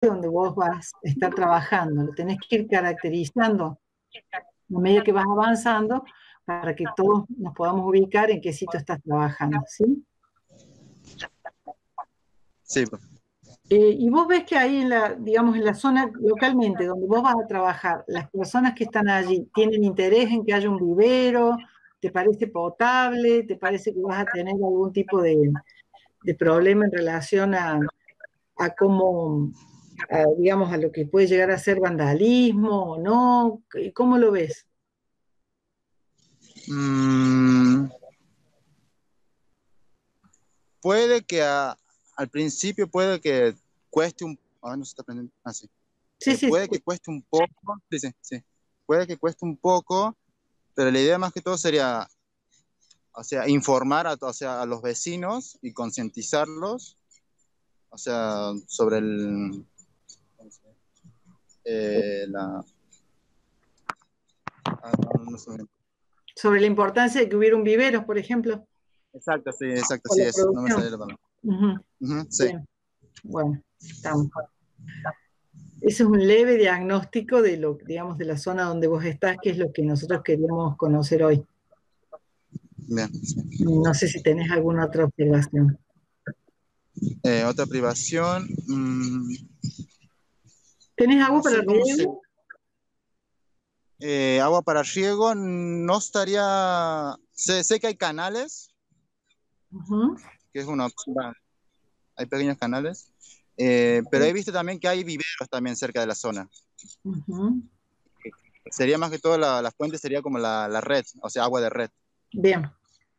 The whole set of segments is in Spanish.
espacio donde vos vas a estar trabajando. Lo tenés que ir caracterizando a medida que vas avanzando para que todos nos podamos ubicar en qué sitio estás trabajando, ¿sí? Sí. Y vos ves que ahí, digamos, en la zona localmente donde vos vas a trabajar, las personas que están allí tienen interés en que haya un vivero, ¿te parece potable? ¿Te parece que vas a tener algún tipo de problema en relación a cómo, digamos, a lo que puede llegar a ser vandalismo o no? ¿Cómo lo ves? Puede que al principio puede que cueste un... no se está prendiendo. Sí. Sí, sí, Puede que cueste un poco, sí, sí, sí. Puede que cueste un poco, pero la idea más que todo sería, o sea, informar o sea, a los vecinos y concientizarlos, o sea, sobre la... no sé. sobre la importancia de que hubiera un vivero, por ejemplo, Exacto, o sí, la eso, no me producción. salió la palabra. Ujú. Sí. Bien, bueno, estamos. Ese es un leve diagnóstico de lo, digamos, de la zona donde vos estás, que es lo que nosotros queríamos conocer hoy. Bien, sí. No sé si tenés alguna otra observación. Otra privación. ¿Tenés agua No para sé cómo se... riego? agua para riego no estaría... Sé que hay canales, Ujú. que es una opción. Hay pequeños canales. Pero he visto también que hay viveros también cerca de la zona. Ujú. Sería más que todo la fuente sería como la red, o sea, agua de red. Bien,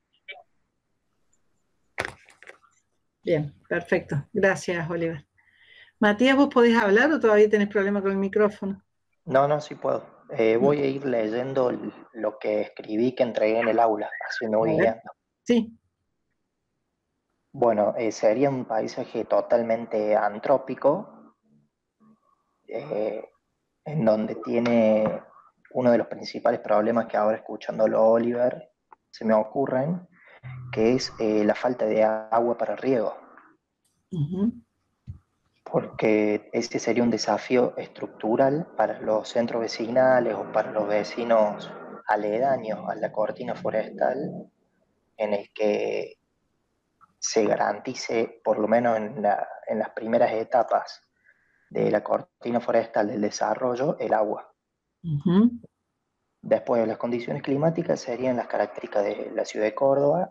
bien, perfecto. Gracias, Oliver. Matías, ¿vos podés hablar o todavía tenés problema con el micrófono? No, no, sí puedo. Voy a ir leyendo lo que escribí que entregué en el aula, así me A voy ver. guiando. Sí. Bueno, sería un paisaje totalmente antrópico, eh, en donde tiene uno de los principales problemas que ahora escuchándolo Oliver se me ocurren, que es la falta de agua para riego, Ujú. porque ese sería un desafío estructural para los centros vecinales o para los vecinos aledaños a la cortina forestal, en el que se garantice, por lo menos en las primeras etapas de la cortina forestal del desarrollo, el agua. Ujú. Después, las condiciones climáticas serían las características de la ciudad de Córdoba.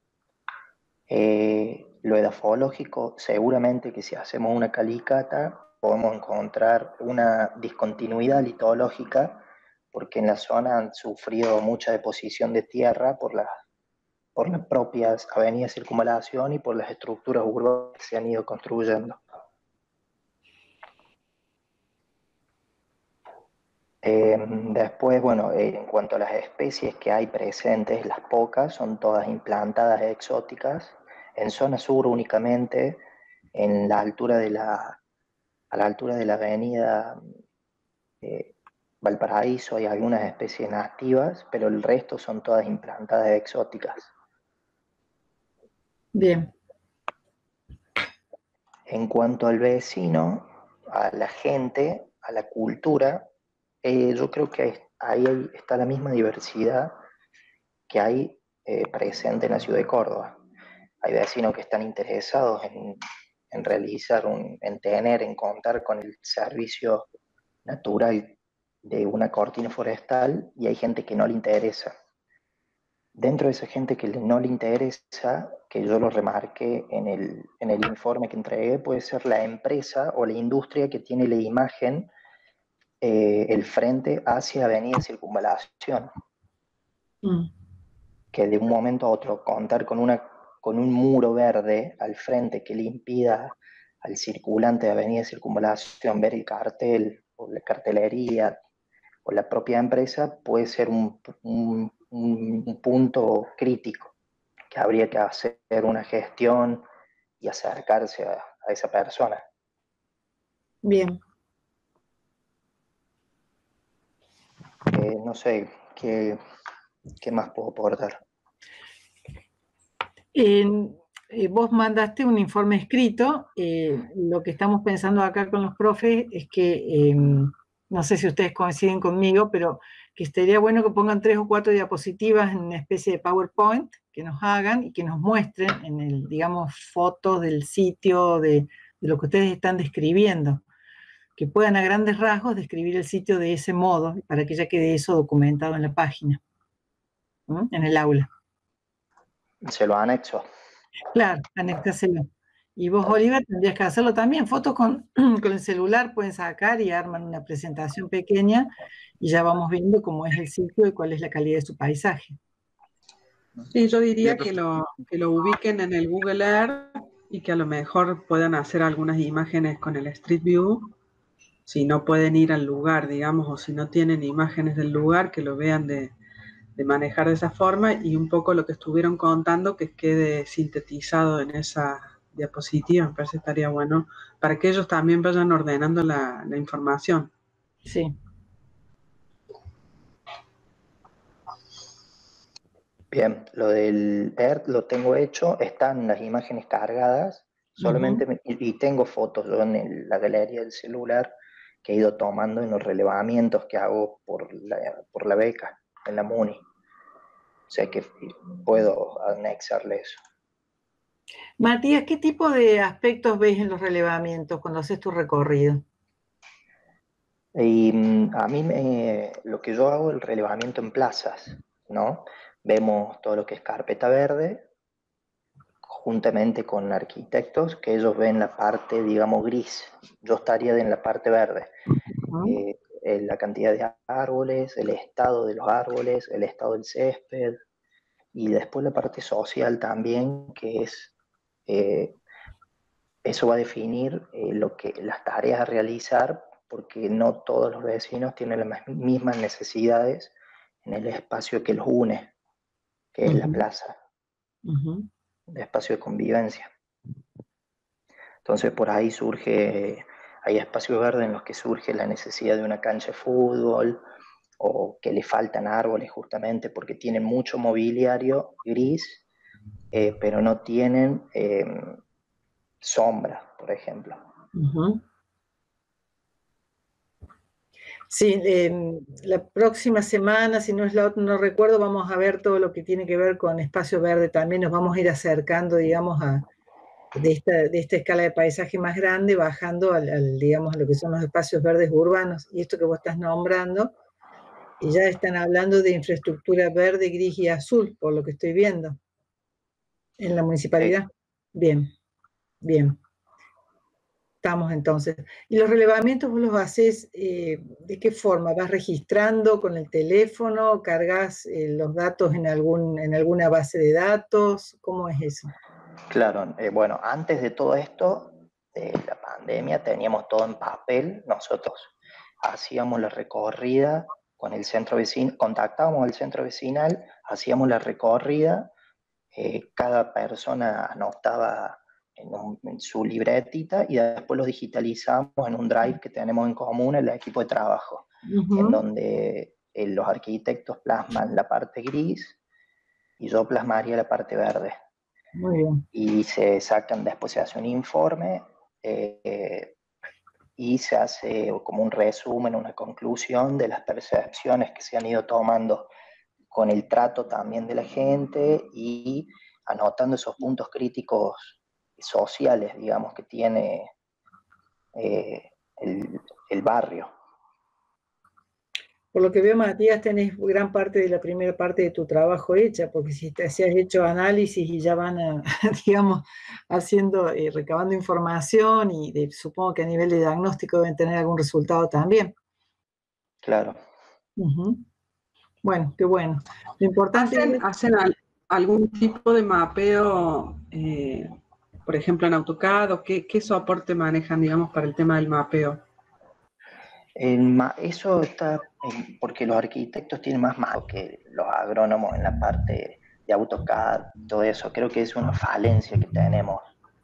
Lo edafológico, seguramente que si hacemos una calicata podemos encontrar una discontinuidad litológica, porque en la zona han sufrido mucha deposición de tierra por las propias avenidas de circunvalación y por las estructuras urbanas que se han ido construyendo. Después, bueno, en cuanto a las especies que hay presentes, las pocas son todas implantadas exóticas, en zona sur únicamente, en la altura a la altura de la avenida eh, Valparaíso hay algunas especies nativas, pero el resto son todas implantadas exóticas. Bien. En cuanto al vecino, a la gente, a la cultura, yo creo que ahí está la misma diversidad que hay presente en la ciudad de Córdoba. Hay vecinos que están interesados en realizar, en tener, en contar con el servicio natural de una cortina forestal y hay gente que no le interesa. Dentro de esa gente que no le interesa, que yo lo remarqué en el informe que entregué, puede ser la empresa o la industria que tiene la imagen, el frente hacia Avenida Circunvalación, Mm. que de un momento a otro contar con un muro verde al frente que le impida al circulante de Avenida Circunvalación ver el cartel o la cartelería o la propia empresa puede ser un punto crítico que habría que hacer una gestión y acercarse a esa persona. Bien. No sé qué más puedo aportar. vos mandaste un informe escrito. Lo que estamos pensando acá con los profes es que, no sé si ustedes coinciden conmigo, pero que estaría bueno que pongan 3 o 4 diapositivas en una especie de PowerPoint que nos hagan y que nos muestren en el, digamos, fotos del sitio, de lo que ustedes están describiendo, que puedan a grandes rasgos describir el sitio de ese modo, para que ya quede eso documentado en la página, ¿no? En el aula. Se lo anexo. Claro, anéctaselo. Y vos, Oliver, tendrías que hacerlo también. Fotos con, con el celular pueden sacar y arman una presentación pequeña y ya vamos viendo cómo es el sitio y cuál es la calidad de su paisaje. Sí, yo diría que lo ubiquen en el Google Earth y que a lo mejor puedan hacer algunas imágenes con el Street View, si no pueden ir al lugar, digamos, o si no tienen imágenes del lugar, que lo vean de manejar de esa forma, y un poco lo que estuvieron contando que quede sintetizado en esa diapositiva. Me parece que estaría bueno para que ellos también vayan ordenando la información. Sí. Bien, lo del ERT lo tengo hecho, están las imágenes cargadas, solamente y tengo fotos yo en la galería del celular que he ido tomando en los relevamientos que hago por la beca, en la MUNI. O sea que puedo anexarle eso. Matías, ¿qué tipo de aspectos ves en los relevamientos cuando haces tu recorrido? Y a mí lo que yo hago es el relevamiento en plazas, ¿no? Vemos todo lo que es carpeta verde, juntamente con arquitectos, que ellos ven la parte, digamos, gris. Yo estaría en la parte verde. La cantidad de árboles, el estado de los árboles, el estado del césped, y después la parte social también, que es, eso va a definir las tareas a realizar, porque no todos los vecinos tienen las mismas necesidades en el espacio que los une, que es la plaza, el espacio de convivencia. Entonces por ahí hay espacios verdes en los que surge la necesidad de una cancha de fútbol, o que le faltan árboles justamente porque tienen mucho mobiliario gris, pero no tienen sombra, por ejemplo. Sí, la próxima semana, si no es la otra, no recuerdo, vamos a ver todo lo que tiene que ver con espacio verde también. Nos vamos a ir acercando, digamos, de esta escala de paisaje más grande, bajando digamos, a lo que son los espacios verdes urbanos. Y esto que vos estás nombrando, y ya están hablando de infraestructura verde, gris y azul, por lo que estoy viendo, en la municipalidad. Bien, bien. Estamos entonces. ¿Y los relevamientos vos los haces de qué forma? ¿Vas registrando con el teléfono? ¿Cargas los datos en alguna base de datos? ¿Cómo es eso? Claro, bueno, antes de todo esto, de la pandemia, teníamos todo en papel. Nosotros hacíamos la recorrida con el centro vecinal, contactábamos al centro vecinal, hacíamos la recorrida, cada persona anotaba en su libretita y después los digitalizamos en un drive que tenemos en común, el equipo de trabajo, en donde los arquitectos plasman la parte gris y yo plasmaría la parte verde. Muy bien. Y después se hace un informe y se hace como un resumen, una conclusión de las percepciones que se han ido tomando con el trato también de la gente y anotando esos puntos críticos sociales, digamos, que tiene el barrio. Por lo que veo, Matías, tenés gran parte de la primera parte de tu trabajo hecha, porque si has hecho análisis y ya van, digamos, recabando información y supongo que a nivel de diagnóstico deben tener algún resultado también. Claro. Bueno, qué bueno. Lo importante ¿Hacen algún tipo de mapeo, por ejemplo, en AutoCAD, o qué soporte manejan, digamos, para el tema del mapeo? Eso está porque los arquitectos tienen más mano que los agrónomos en la parte de AutoCAD, todo eso. Creo que es una falencia que tenemos,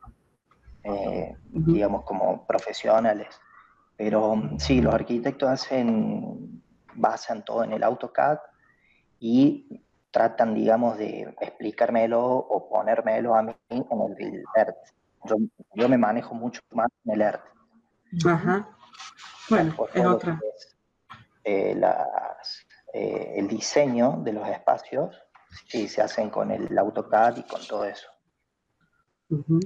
digamos, como profesionales. Pero sí, los arquitectos basan todo en el AutoCAD y tratan, digamos, de explicármelo o ponérmelo a mí en el ERT. Yo me manejo mucho más en el ERT. Ajá. Bueno, es otra. El diseño de los espacios, sí, se hacen con el AutoCAD y con todo eso. Uh-huh.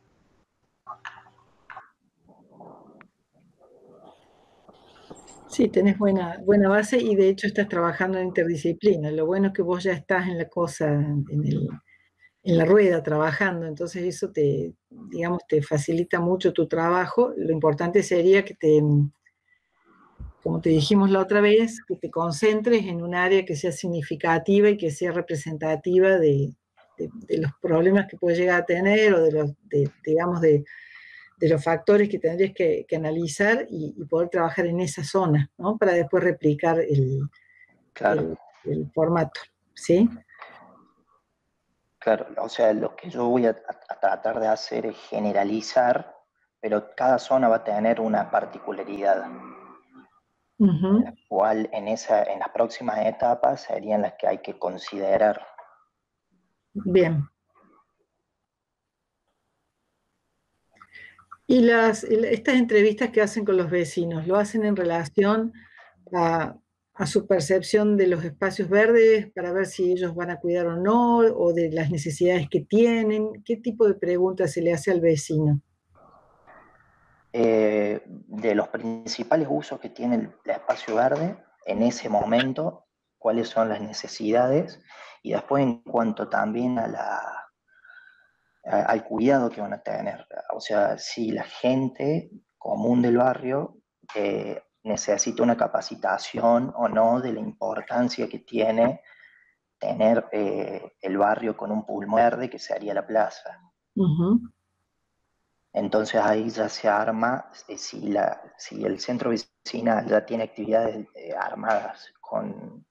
Sí, tenés buena base y de hecho estás trabajando en interdisciplina. Lo bueno es que vos ya estás en la cosa, en la rueda trabajando, entonces eso digamos, te facilita mucho tu trabajo. Lo importante sería que como te dijimos la otra vez, que te concentres en un área que sea significativa y que sea representativa de los problemas que puedes llegar a tener o digamos, de los factores que tendrías que analizar y poder trabajar en esa zona, ¿no? Para después replicar Claro. el formato, ¿sí? Claro, o sea, lo que yo voy a tratar de hacer es generalizar, pero cada zona va a tener una particularidad, Uh-huh. la cual en las próximas etapas serían las que hay que considerar. Bien. Y estas entrevistas que hacen con los vecinos, ¿lo hacen en relación a su percepción de los espacios verdes para ver si ellos van a cuidar o no, o de las necesidades que tienen? ¿Qué tipo de preguntas se le hace al vecino? De los principales usos que tiene el espacio verde, en ese momento, cuáles son las necesidades, y después en cuanto también al cuidado que van a tener. O sea, si la gente común del barrio necesita una capacitación o no de la importancia que tiene tener el barrio con un pulmón verde, que sería la plaza. Uh-huh. Entonces ahí ya se arma, si el centro vecinal ya tiene actividades armadas con,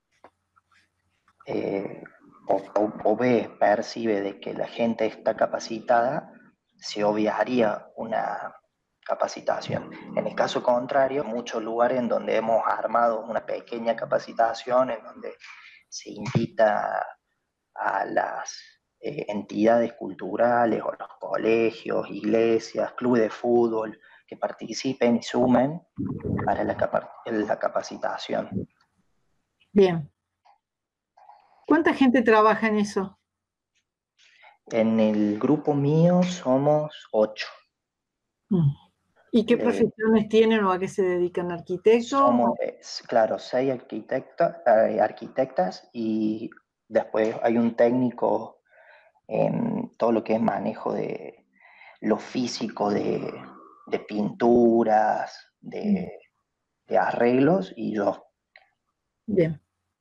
percibe de que la gente está capacitada, se obviaría una capacitación. En el caso contrario, muchos lugares en donde hemos armado una pequeña capacitación, en donde se invita a las entidades culturales o los colegios, iglesias, clubes de fútbol, que participen y sumen para la capacitación. Bien. ¿Cuánta gente trabaja en eso? En el grupo mío somos 8. ¿Y qué profesiones tienen o a qué se dedican? ¿Arquitectos? Somos, claro, 6 arquitectas y después hay un técnico en todo lo que es manejo de lo físico, de pinturas, de arreglos, y yo. Bien.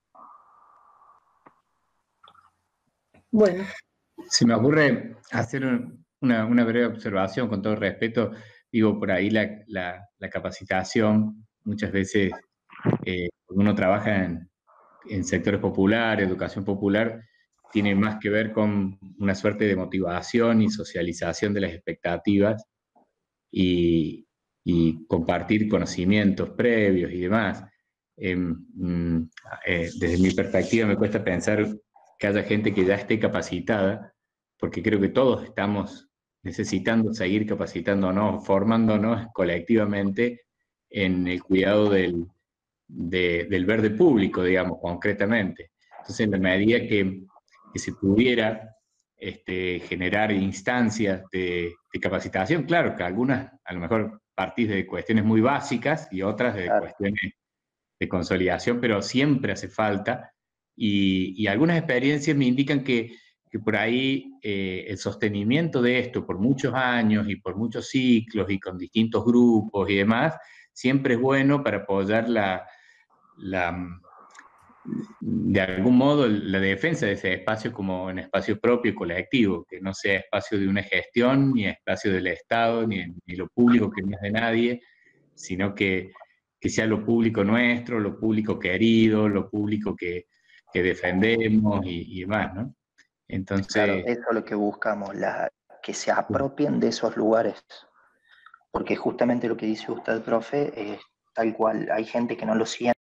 Bueno. Se me ocurre hacer una breve observación con todo respeto. Digo, por ahí la capacitación, muchas veces cuando uno trabaja en sectores populares, educación popular, tiene más que ver con una suerte de motivación y socialización de las expectativas y compartir conocimientos previos y demás. Desde mi perspectiva me cuesta pensar que haya gente que ya esté capacitada, porque creo que todos estamos necesitando seguir capacitándonos, formándonos colectivamente en el cuidado del verde público, digamos, concretamente. Entonces, en la medida que se pudiera generar instancias de capacitación, claro que algunas a lo mejor partís de cuestiones muy básicas y otras de cuestiones de consolidación, pero siempre hace falta. Y algunas experiencias me indican que por ahí el sostenimiento de esto por muchos años y por muchos ciclos y con distintos grupos y demás, siempre es bueno para apoyar de algún modo la defensa de ese espacio como un espacio propio y colectivo, que no sea espacio de una gestión, ni espacio del Estado, ni lo público que no es de nadie, sino que sea lo público nuestro, lo público querido, lo público que defendemos y demás, ¿no? Entonces, claro, eso es lo que buscamos, que se apropien de esos lugares, porque justamente lo que dice usted, profe, es tal cual, hay gente que no lo siente.